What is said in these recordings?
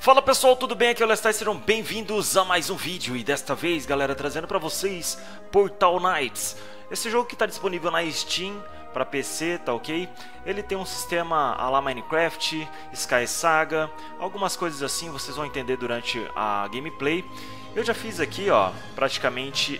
Fala pessoal, tudo bem? Aqui é o Lestar, sejam bem-vindos a mais um vídeo. E desta vez, galera, trazendo pra vocês Portal Knights. Esse jogo que está disponível na Steam para PC, tá ok? Ele tem um sistema a la Minecraft, Sky Saga, algumas coisas assim, vocês vão entender durante a gameplay. Eu já fiz aqui, ó, praticamente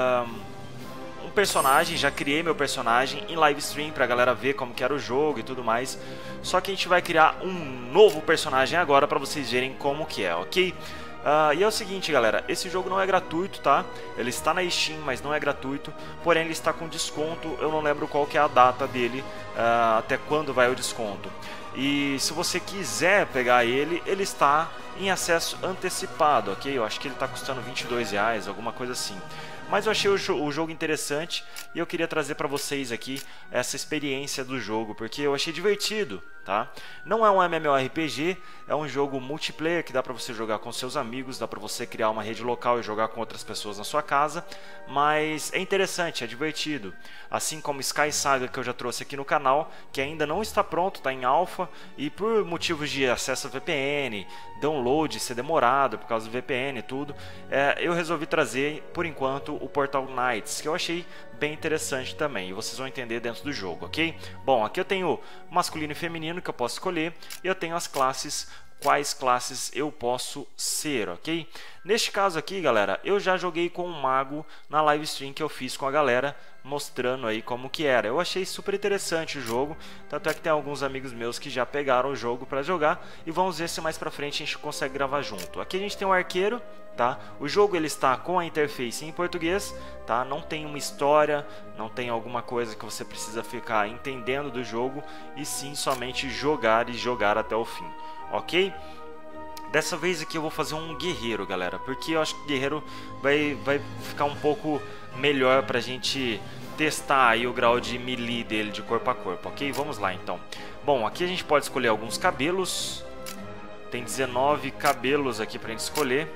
um personagem, já criei meu personagem em live stream pra galera ver como que era o jogo e tudo mais. Só que a gente vai criar um novo personagem agora pra vocês verem como que é, ok? E é o seguinte, galera, esse jogo não é gratuito, tá? Ele está na Steam, mas não é gratuito. Porém, ele está com desconto, eu não lembro qual que é a data dele, até quando vai o desconto. E se você quiser pegar ele, ele está em acesso antecipado, ok? Eu acho que ele está custando R$22, alguma coisa assim. Mas eu achei o jogo interessante e eu queria trazer para vocês aqui essa experiência do jogo, porque eu achei divertido, tá? Não é um MMORPG, é um jogo multiplayer que dá para você jogar com seus amigos, dá para você criar uma rede local e jogar com outras pessoas na sua casa, mas é interessante, é divertido. Assim como Sky Saga, que eu já trouxe aqui no canal, que ainda não está pronto, está em alpha, e por motivos de acesso a VPN, download ser demorado por causa do VPN e tudo, eu resolvi trazer, por enquanto, o Portal Knights, que eu achei bem interessante também, e vocês vão entender dentro do jogo, ok? Bom, aqui eu tenho masculino e feminino que eu posso escolher, e eu tenho as classes, quais classes eu posso ser, ok? Neste caso aqui, galera, eu já joguei com um mago na live stream que eu fiz com a galera, mostrando aí como que era. Eu achei super interessante o jogo, tanto é que tem alguns amigos meus que já pegaram o jogo para jogar, e vamos ver se mais pra frente a gente consegue gravar junto. Aqui a gente tem um arqueiro, tá? O jogo ele está com a interface em português, tá? Não tem uma história, não tem alguma coisa que você precisa ficar entendendo do jogo, e sim somente jogar e jogar até o fim, ok? Dessa vez aqui eu vou fazer um guerreiro, galera, porque eu acho que o guerreiro vai ficar um pouco melhor pra gente testar aí o grau de melee dele, de corpo a corpo, ok? Vamos lá então. Bom, aqui a gente pode escolher alguns cabelos, tem 19 cabelos aqui pra gente escolher.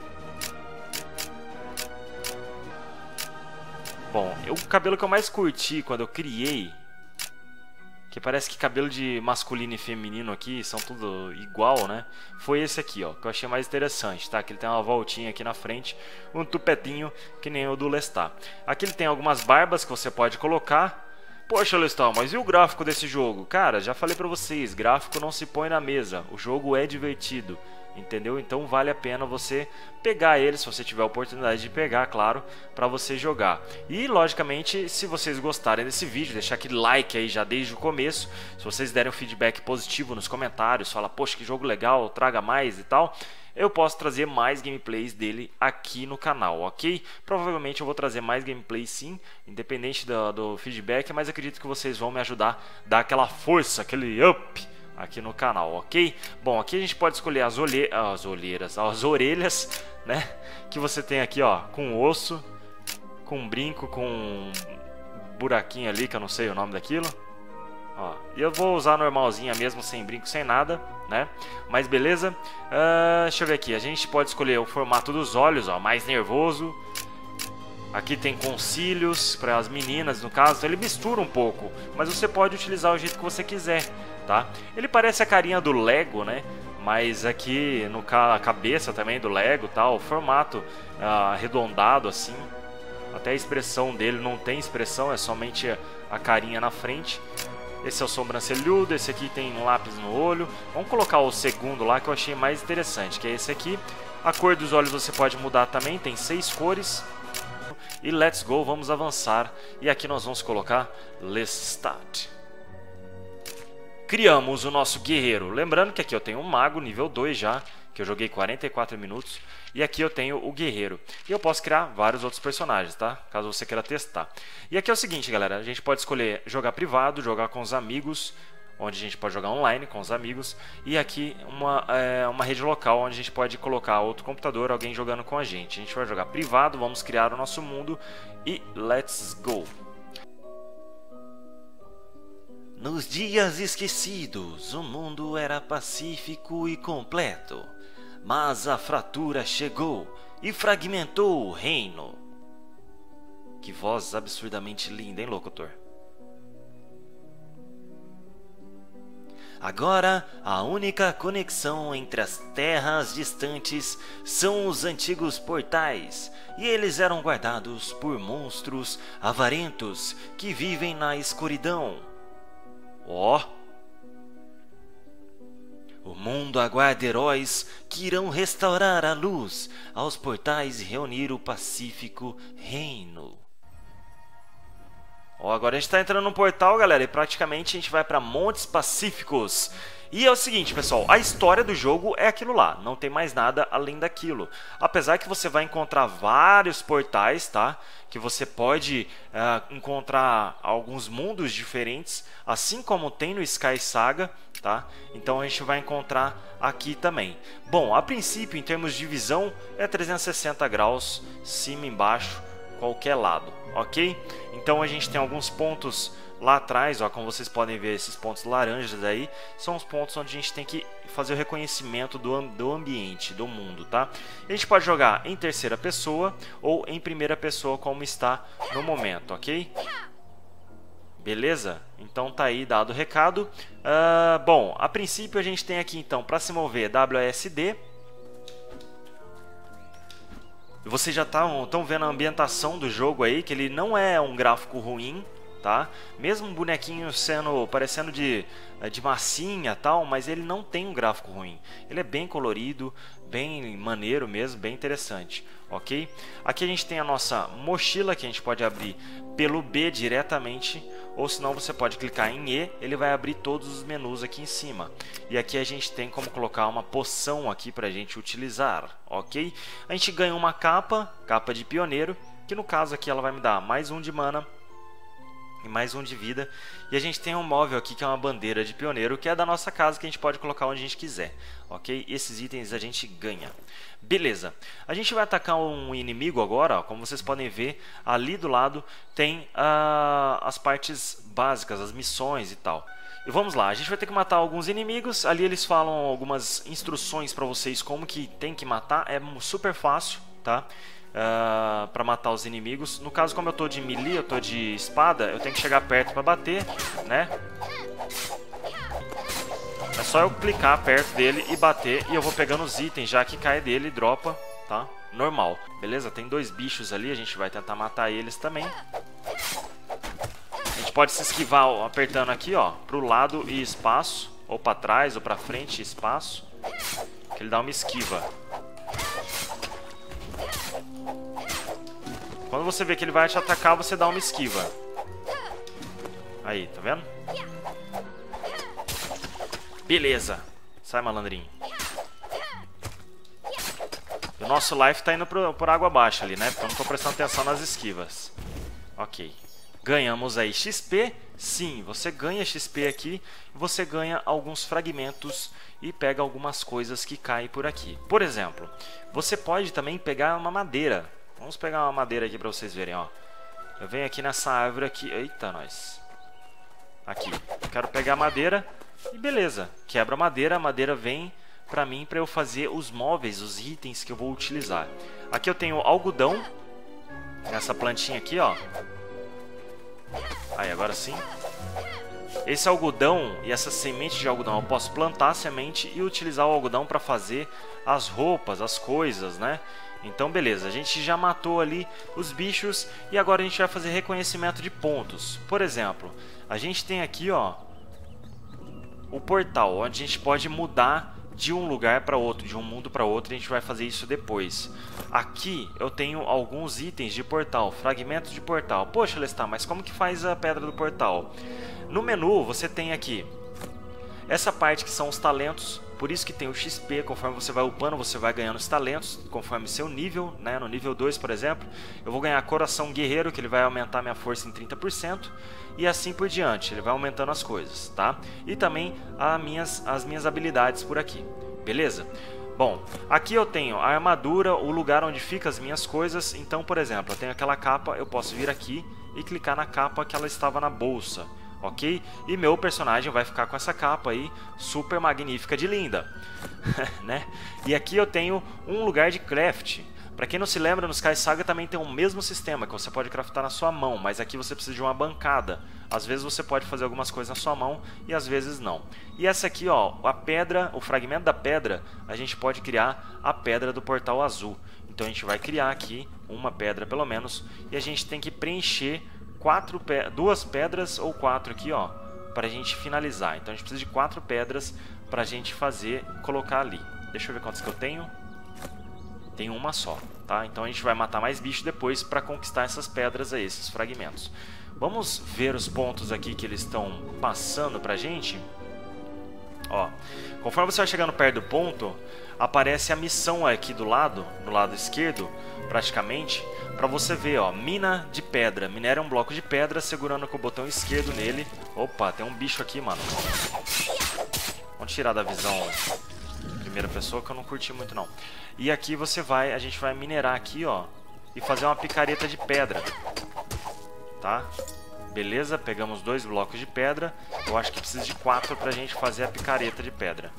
Bom, o cabelo que eu mais curti quando eu criei, que parece que cabelo de masculino e feminino aqui são tudo igual, né? Foi esse aqui, ó, que eu achei mais interessante, tá? Que ele tem uma voltinha aqui na frente, um tupetinho que nem o do Lestar. Aqui ele tem algumas barbas que você pode colocar. Poxa, Lestar, mas e o gráfico desse jogo? Cara, já falei pra vocês, gráfico não se põe na mesa, o jogo é divertido. Entendeu? Então vale a pena você pegar ele, se você tiver a oportunidade de pegar, claro, para você jogar. E logicamente, se vocês gostarem desse vídeo, deixar aquele like aí já desde o começo. Se vocês derem um feedback positivo nos comentários, fala, poxa, que jogo legal, traga mais e tal, eu posso trazer mais gameplays dele aqui no canal, ok? Provavelmente eu vou trazer mais gameplays sim, independente do feedback, mas acredito que vocês vão me ajudar a dar aquela força, aquele up aqui no canal, ok? Bom, aqui a gente pode escolher as orelhas, né? Que você tem aqui, ó, com osso, com brinco, com um buraquinho ali, que eu não sei o nome daquilo. Ó, e eu vou usar normalzinha mesmo, sem brinco, sem nada, né? Mas beleza. Deixa eu ver aqui, a gente pode escolher o formato dos olhos, ó, mais nervoso. Aqui tem com cílios, para as meninas no caso, então ele mistura um pouco, mas você pode utilizar o jeito que você quiser, tá? Ele parece a carinha do Lego, né? Mas aqui no a cabeça também do Lego, tal, o formato arredondado assim. Até a expressão dele não tem expressão, é somente a carinha na frente. Esse é o sobrancelhudo, esse aqui tem um lápis no olho. Vamos colocar o segundo lá que eu achei mais interessante, que é esse aqui. A cor dos olhos você pode mudar também, tem 6 cores. E let's go, vamos avançar. E aqui nós vamos colocar Lestat. Criamos o nosso guerreiro. Lembrando que aqui eu tenho um mago nível 2 já, que eu joguei 44 minutos. E aqui eu tenho o guerreiro. E eu posso criar vários outros personagens, tá? Caso você queira testar. E aqui é o seguinte, galera. A gente pode escolher jogar privado, jogar com os amigos, onde a gente pode jogar online com os amigos. E aqui uma rede local, onde a gente pode colocar outro computador, alguém jogando com a gente. A gente vai jogar privado, vamos criar o nosso mundo e let's go! Nos dias esquecidos, o mundo era pacífico e completo. Mas a fratura chegou e fragmentou o reino. Que voz absurdamente linda, hein, locutor? Agora, a única conexão entre as terras distantes são os antigos portais, e eles eram guardados por monstros avarentos que vivem na escuridão. Ó! O mundo aguarda heróis que irão restaurar a luz aos portais e reunir o pacífico reino. Ó, agora a gente está entrando num portal, galera, e praticamente a gente vai para Montes Pacíficos. E é o seguinte, pessoal, a história do jogo é aquilo lá, não tem mais nada além daquilo. Apesar que você vai encontrar vários portais, tá? Que você pode encontrar alguns mundos diferentes, assim como tem no Sky Saga, tá? Então a gente vai encontrar aqui também. Bom, a princípio, em termos de visão, é 360 graus, cima e embaixo, qualquer lado, ok? Então a gente tem alguns pontos lá atrás, ó, como vocês podem ver, esses pontos laranjas aí, são os pontos onde a gente tem que fazer o reconhecimento do ambiente, do mundo, tá? A gente pode jogar em terceira pessoa ou em primeira pessoa, como está no momento, ok? Beleza? Então tá aí dado o recado. Bom, a princípio a gente tem aqui então, para se mover, WASD. Vocês já estão vendo a ambientação do jogo aí, que ele não é um gráfico ruim, tá? Mesmo um bonequinho parecendo de massinha tal, mas ele não tem um gráfico ruim. Ele é bem colorido, bem maneiro mesmo, bem interessante, ok? Aqui a gente tem a nossa mochila, que a gente pode abrir pelo B diretamente, ou senão você pode clicar em E, ele vai abrir todos os menus aqui em cima. E aqui a gente tem como colocar uma poção aqui para a gente utilizar, ok? A gente ganha uma capa de pioneiro, que no caso aqui ela vai me dar mais 1 de mana e mais 1 de vida. E a gente tem um móvel aqui que é uma bandeira de pioneiro, que é da nossa casa, que a gente pode colocar onde a gente quiser, ok? Esses itens a gente ganha. Beleza, a gente vai atacar um inimigo agora, ó. Como vocês podem ver, ali do lado tem as partes básicas, as missões e tal. E vamos lá, a gente vai ter que matar alguns inimigos. Ali eles falam algumas instruções para vocês como que tem que matar, é super fácil, tá? Para matar os inimigos. No caso, como eu tô de melee, eu tô de espada, eu tenho que chegar perto para bater, né? É só eu clicar perto dele e bater, e eu vou pegando os itens já que cai dele e dropa, tá? Normal. Beleza? Tem 2 bichos ali, a gente vai tentar matar eles também. A gente pode se esquivar apertando aqui, ó, pro lado e espaço, ou para trás, ou para frente e espaço, que ele dá uma esquiva. Quando você vê que ele vai te atacar, você dá uma esquiva. Aí, tá vendo? Beleza. Sai, malandrinho. O nosso life tá indo por água abaixo ali, né? Porque eu não tô prestando atenção nas esquivas. Ok. Ganhamos aí XP. Sim, você ganha XP aqui. Você ganha alguns fragmentos e pega algumas coisas que caem por aqui. Por exemplo, você pode também pegar uma madeira. Vamos pegar uma madeira aqui pra vocês verem, ó. Eu venho aqui nessa árvore aqui. Eita, nós. Aqui. Eu quero pegar a madeira e beleza. Quebra a madeira vem pra mim pra eu fazer os móveis, os itens que eu vou utilizar. Aqui eu tenho algodão. Nessa plantinha aqui, ó. Aí, agora sim. Esse algodão e essa semente de algodão, eu posso plantar a semente e utilizar o algodão para fazer as roupas, as coisas, né? Então, beleza. A gente já matou ali os bichos e agora a gente vai fazer reconhecimento de pontos. Por exemplo, a gente tem aqui, ó, o portal, onde a gente pode mudar de um lugar para outro, de um mundo para outro. A gente vai fazer isso depois. Aqui eu tenho alguns itens de portal, fragmentos de portal. Poxa, Lestar, mas como que faz a pedra do portal? No menu você tem aqui essa parte que são os talentos. Por isso que tem o XP, conforme você vai upando, você vai ganhando os talentos, conforme seu nível, né? No nível 2, por exemplo, eu vou ganhar Coração Guerreiro, que ele vai aumentar minha força em 30%, e assim por diante, ele vai aumentando as coisas, tá? E também as minhas habilidades por aqui, beleza? Bom, aqui eu tenho a armadura, o lugar onde ficam as minhas coisas. Então, por exemplo, eu tenho aquela capa, eu posso vir aqui e clicar na capa que ela estava na bolsa. Ok? E meu personagem vai ficar com essa capa aí, super magnífica de linda. Né? E aqui eu tenho um lugar de craft. Para quem não se lembra, no Sky Saga também tem o mesmo sistema, que você pode craftar na sua mão, mas aqui você precisa de uma bancada. Às vezes você pode fazer algumas coisas na sua mão e às vezes não. E essa aqui, ó, a pedra, o fragmento da pedra, a gente pode criar a pedra do portal azul. Então a gente vai criar aqui uma pedra pelo menos e a gente tem que preencher duas pedras ou 4 aqui, ó, para a gente finalizar. Então a gente precisa de 4 pedras para a gente colocar ali. Deixa eu ver quantas que eu tenho. Tenho uma só, tá? Então a gente vai matar mais bicho depois para conquistar essas pedras aí, esses fragmentos. Vamos ver os pontos aqui que eles estão passando pra gente. Ó, conforme você vai chegando perto do ponto, aparece a missão aqui do lado esquerdo, praticamente, para você ver, ó, mina de pedra. Minera um bloco de pedra segurando com o botão esquerdo nele. Opa, tem um bicho aqui, mano. Vamos tirar da visão primeira pessoa que eu não curti muito não. E aqui a gente vai minerar aqui, ó, e fazer uma picareta de pedra. Tá? Beleza, pegamos 2 blocos de pedra. Eu acho que precisa de 4 pra gente fazer a picareta de pedra.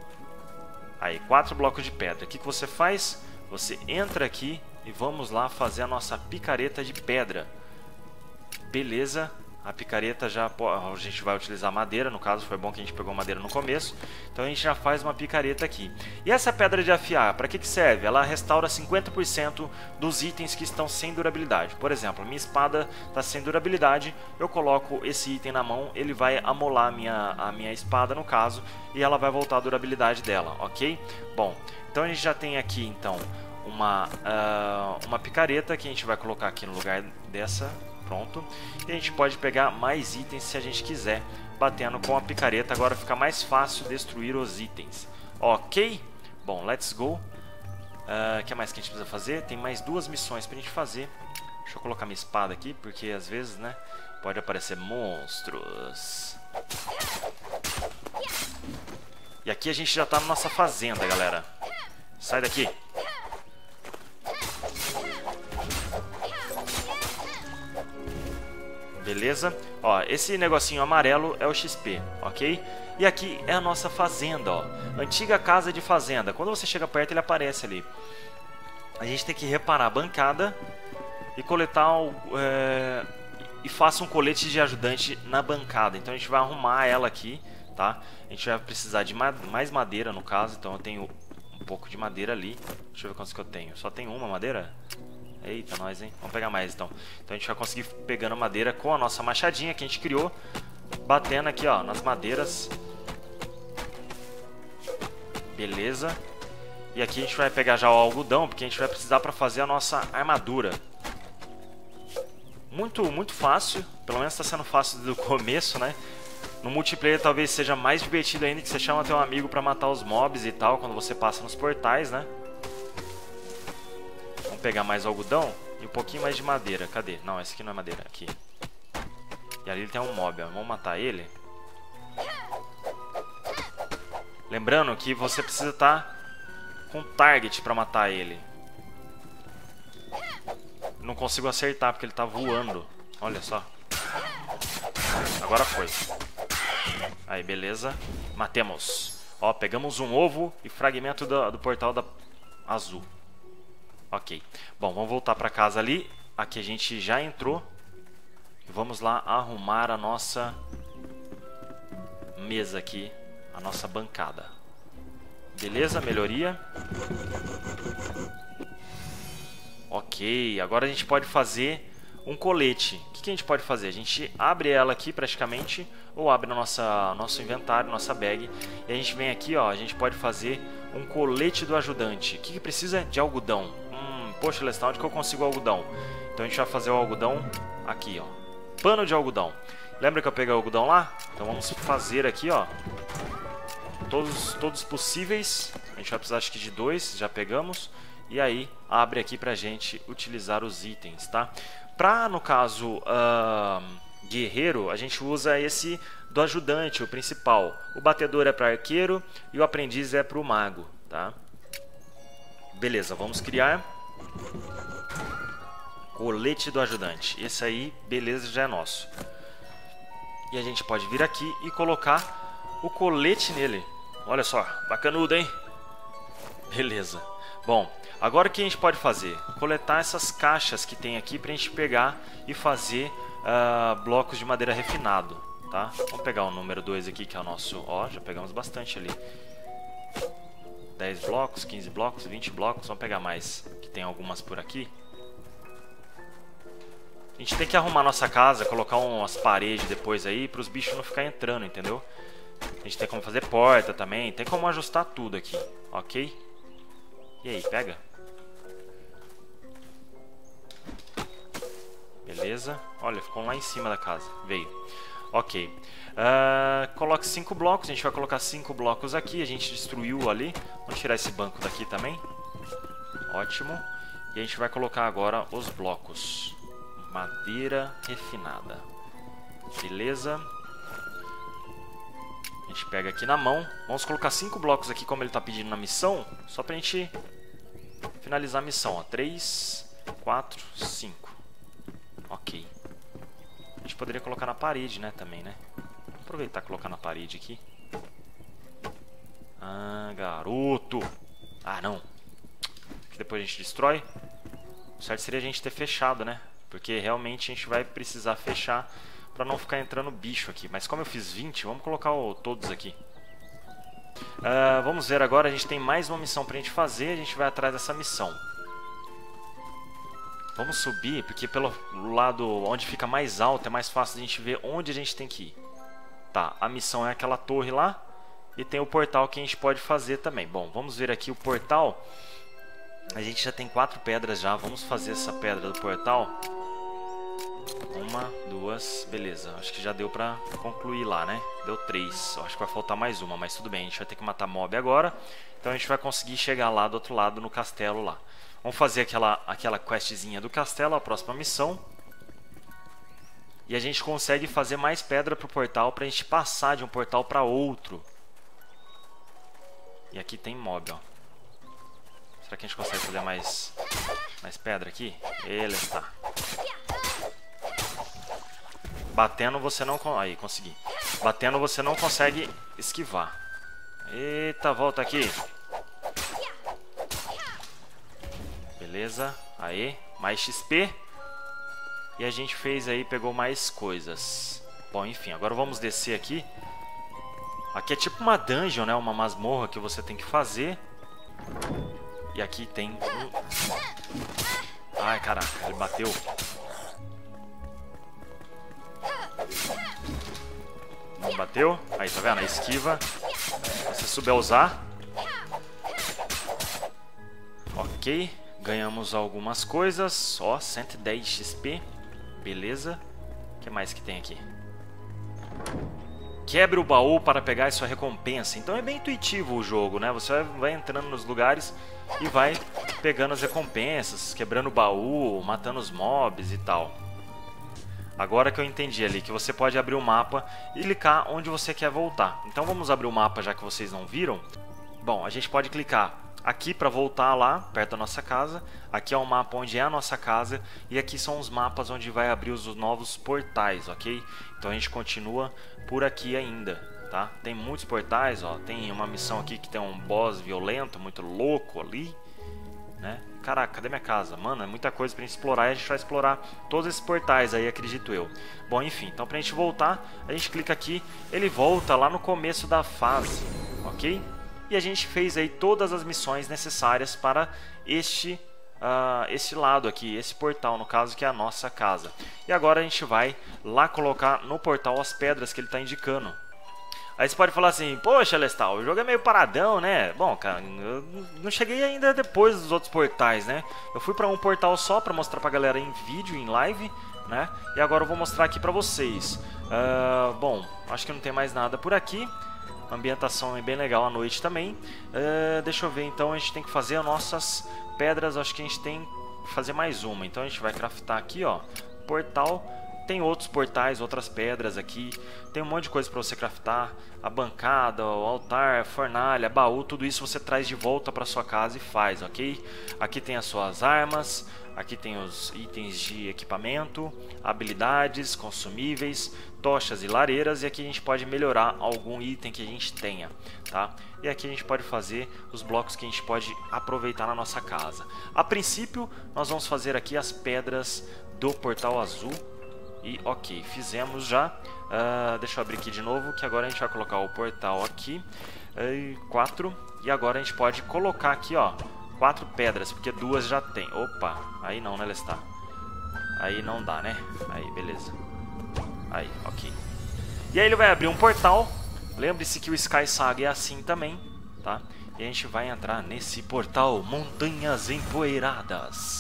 Aí, 4 blocos de pedra. O que você faz? Você entra aqui e vamos lá fazer a nossa picareta de pedra. Beleza. A picareta a gente vai utilizar madeira, no caso foi bom que a gente pegou madeira no começo. Então a gente já faz uma picareta aqui. E essa pedra de afiar, para que serve? Ela restaura 50% dos itens que estão sem durabilidade. Por exemplo, minha espada está sem durabilidade, eu coloco esse item na mão, ele vai amolar a minha espada no caso, e ela vai voltar a durabilidade dela, ok? Bom, então a gente já tem aqui então uma picareta que a gente vai colocar aqui no lugar dessa. Pronto. E a gente pode pegar mais itens se a gente quiser, batendo com a picareta. Agora fica mais fácil destruir os itens. Ok? Bom, let's go. O que mais que a gente precisa fazer? Tem mais 2 missões pra gente fazer. Deixa eu colocar minha espada aqui, porque às vezes, né, pode aparecer monstros. E aqui a gente já tá na nossa fazenda, galera. Sai daqui. Beleza? Ó, esse negocinho amarelo é o XP, ok? E aqui é a nossa fazenda, ó. Antiga casa de fazenda. Quando você chega perto, ele aparece ali. A gente tem que reparar a bancada e coletar e faça um colete de ajudante na bancada. Então a gente vai arrumar ela aqui, tá? A gente vai precisar de mais madeira, no caso. Então eu tenho um pouco de madeira ali. Deixa eu ver quantos que eu tenho. Só tenho uma madeira? Eita, nós, hein? Vamos pegar mais, então. Então a gente vai conseguir pegando madeira com a nossa machadinha que a gente criou. Batendo aqui, ó, nas madeiras. Beleza. E aqui a gente vai pegar já o algodão, porque a gente vai precisar para fazer a nossa armadura. Muito fácil. Pelo menos está sendo fácil do começo, né? No multiplayer talvez seja mais divertido ainda, que você chama teu amigo para matar os mobs e tal, quando você passa nos portais, né? Vamos pegar mais algodão e um pouquinho mais de madeira. Cadê? Não, esse aqui não é madeira. Aqui. E ali tem um mob, ó. Vamos matar ele. Lembrando que você precisa estar com target para matar ele. Não consigo acertar porque ele tá voando. Olha só. Agora foi. Aí, beleza. Matemos. Ó, pegamos um ovo e fragmento do portal azul. Ok. Bom, vamos voltar para casa ali. Aqui a gente já entrou. E vamos lá arrumar a nossa mesa aqui. A nossa bancada. Beleza? Melhoria. Ok. Agora a gente pode fazer um colete. O que a gente pode fazer? A gente abre ela aqui praticamente. Ou abre no nosso inventário, nossa bag. E a gente vem aqui, ó. A gente pode fazer um colete do ajudante. O que precisa? De algodão. Poxa, Lestal, onde que eu consigo algodão? Então a gente vai fazer o algodão aqui, ó. Pano de algodão. Lembra que eu peguei o algodão lá? Então vamos fazer aqui, ó. Todos possíveis. A gente vai precisar acho que de 2, já pegamos. E aí abre aqui pra gente utilizar os itens, tá? Pra, no caso, guerreiro, a gente usa esse do ajudante, o principal. O batedor é para arqueiro e o aprendiz é para o mago, tá? Beleza, vamos criar colete do ajudante. Esse aí, beleza, já é nosso. E a gente pode vir aqui e colocar o colete nele. Olha só, bacanudo, hein? Beleza. Bom, agora o que a gente pode fazer? Coletar essas caixas que tem aqui pra gente pegar e fazer blocos de madeira refinado, tá? Vamos pegar o número 2 aqui, que é o nosso... Ó, já pegamos bastante ali. 10 blocos, 15 blocos, 20 blocos. Vamos pegar mais, que tem algumas por aqui. A gente tem que arrumar nossa casa, colocar umas paredes depois aí, para os bichos não ficarem entrando, entendeu? A gente tem como fazer porta também, tem como ajustar tudo aqui, ok? E aí, pega? Beleza. Olha, ficou lá em cima da casa, veio. Ok. Coloque 5 blocos, a gente vai colocar 5 blocos aqui, a gente destruiu ali. Vamos tirar esse banco daqui também. Ótimo. E a gente vai colocar agora os blocos. Madeira refinada. Beleza. A gente pega aqui na mão. Vamos colocar 5 blocos aqui como ele está pedindo na missão. Só pra gente finalizar a missão. Ó. 3, 4, 5. Ok. A gente poderia colocar na parede, né? Também, né? Vou aproveitar e colocar na parede aqui. Ah, garoto. Ah, não. Depois a gente destrói. O certo seria a gente ter fechado, né? Porque realmente a gente vai precisar fechar para não ficar entrando bicho aqui. Mas como eu fiz 20, vamos colocar todos aqui. Vamos ver agora, a gente tem mais uma missão pra gente fazer. A gente vai atrás dessa missão. Vamos subir, porque pelo lado onde fica mais alto é mais fácil a gente ver onde a gente tem que ir. Tá, a missão é aquela torre lá. E tem o portal que a gente pode fazer também. Bom, vamos ver aqui o portal. A gente já tem 4 pedras já. Vamos fazer essa pedra do portal. 1, 2, beleza. Acho que já deu pra concluir lá, né? Deu 3. Acho que vai faltar mais uma, mas tudo bem. A gente vai ter que matar mob agora. Então a gente vai conseguir chegar lá do outro lado no castelo lá. Vamos fazer aquela questzinha do castelo, a próxima missão. E a gente consegue fazer mais pedra pro portal pra gente passar de um portal pra outro. E aqui tem mob, ó. Será que a gente consegue fazer mais pedra aqui? Ele está. Batendo você não... Aí, consegui. Batendo você não consegue esquivar. Eita, volta aqui. Beleza. Aí, mais XP. E a gente fez aí, pegou mais coisas. Bom, enfim, agora vamos descer aqui. Aqui é tipo uma dungeon, né? Uma masmorra que você tem que fazer. E aqui tem um... Ai, caraca, ele bateu. Não bateu? Aí, tá vendo? A esquiva. Você souber usar. Ok. Ganhamos algumas coisas. Só 110 XP. Beleza. O que mais que tem aqui? Quebre o baú para pegar sua recompensa. Então é bem intuitivo o jogo, né? Você vai entrando nos lugares e vai pegando as recompensas, quebrando o baú, matando os mobs e tal. Agora que eu entendi ali que você pode abrir o mapa e clicar onde você quer voltar. Então vamos abrir o mapa já que vocês não viram. Bom, a gente pode clicar aqui para voltar lá, perto da nossa casa. Aqui é o mapa onde é a nossa casa. E aqui são os mapas onde vai abrir os novos portais, ok? Então a gente continua por aqui ainda, tá? Tem muitos portais, ó. Tem uma missão aqui que tem um boss violento, muito louco ali, né? Caraca, cadê minha casa? Mano, é muita coisa pra gente explorar. E a gente vai explorar todos esses portais aí, acredito eu. Bom, enfim, então pra gente voltar, a gente clica aqui. Ele volta lá no começo da fase, ok? E a gente fez aí todas as missões necessárias para este lado aqui, esse portal no caso, que é a nossa casa. E agora a gente vai lá colocar no portal as pedras que ele está indicando. Aí você pode falar assim, poxa, Lestal, o jogo é meio paradão, né? Bom, cara, eu não cheguei ainda depois dos outros portais, né? Eu fui para um portal só para mostrar pra galera em vídeo, em live, né? E agora eu vou mostrar aqui pra vocês. Bom, acho que não tem mais nada por aqui. A ambientação é bem legal à noite também. Deixa eu ver, então a gente tem que fazer as nossas pedras. Acho que a gente tem que fazer mais uma. Então a gente vai craftar aqui, ó, portal. tem outros portais, outras pedras aqui, tem um monte de coisa para você craftar, a bancada, o altar, a fornalha, baú, tudo isso você traz de volta para sua casa e faz, ok? Aqui tem as suas armas, aqui tem os itens de equipamento, habilidades, consumíveis, tochas e lareiras, e aqui a gente pode melhorar algum item que a gente tenha, tá? E aqui a gente pode fazer os blocos que a gente pode aproveitar na nossa casa. A princípio, nós vamos fazer aqui as pedras do portal azul. E ok, fizemos já. Deixa eu abrir aqui de novo, que agora a gente vai colocar o portal aqui. 4. E agora a gente pode colocar aqui, ó, 4 pedras, porque 2 já tem. Opa, aí não, né, Lestar? Aí não dá, né? Aí, beleza. Aí, ok. E aí ele vai abrir um portal. Lembre-se que o Sky Saga é assim também, tá? E a gente vai entrar nesse portal Montanhas Empoeiradas.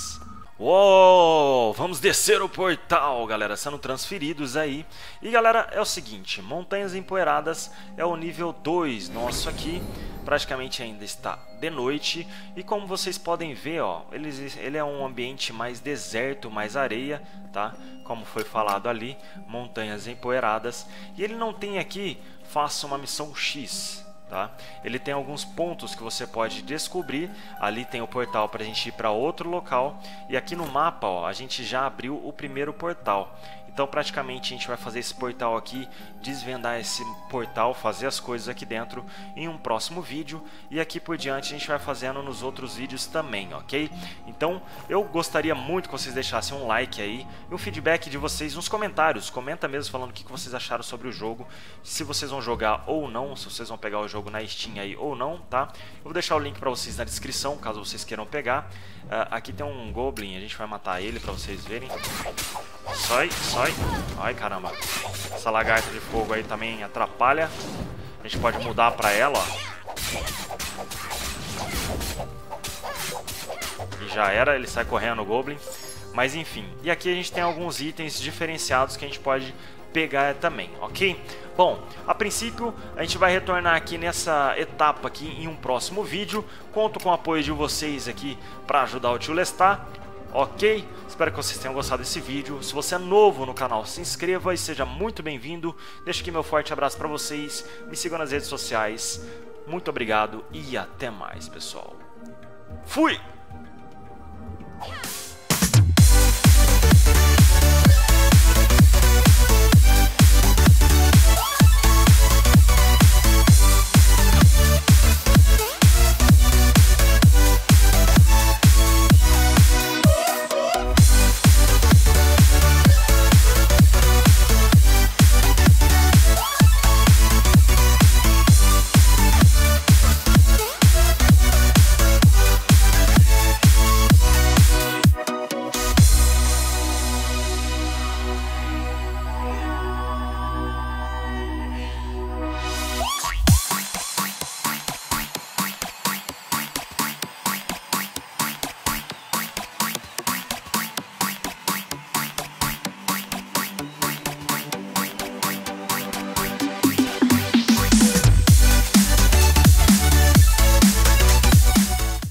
Uou, vamos descer o portal, galera, sendo transferidos aí. E galera, é o seguinte, Montanhas Empoeiradas é o nível 2 nosso aqui. Praticamente ainda está de noite. E como vocês podem ver, ó, ele é um ambiente mais deserto, mais areia, tá? Como foi falado ali, Montanhas Empoeiradas. E ele não tem aqui, faça uma missão X. Tá? Ele tem alguns pontos que você pode descobrir. Ali tem o portal para a gente ir para outro local. E aqui no mapa, ó, a gente já abriu o primeiro portal. Então praticamente a gente vai fazer esse portal aqui, desvendar esse portal, fazer as coisas aqui dentro em um próximo vídeo. E aqui por diante a gente vai fazendo nos outros vídeos também, ok? Então eu gostaria muito que vocês deixassem um like aí e um feedback de vocês nos comentários. Comenta mesmo falando o que vocês acharam sobre o jogo, se vocês vão jogar ou não, se vocês vão pegar o jogo na Steam aí ou não, tá? Eu vou deixar o link para vocês na descrição, caso vocês queiram pegar. Aqui tem um Goblin, a gente vai matar ele para vocês verem. Sai, sai. Ai, caramba. Essa lagarta de fogo aí também atrapalha. A gente pode mudar pra ela, ó. E já era, ele sai correndo o Goblin. Mas enfim. E aqui a gente tem alguns itens diferenciados que a gente pode pegar também, ok? Bom, a princípio a gente vai retornar aqui nessa etapa aqui em um próximo vídeo. Conto com o apoio de vocês aqui para ajudar o tio Lestar. Ok? Espero que vocês tenham gostado desse vídeo. Se você é novo no canal, se inscreva e seja muito bem-vindo. Deixo aqui meu forte abraço para vocês. Me sigam nas redes sociais. Muito obrigado e até mais, pessoal. Fui!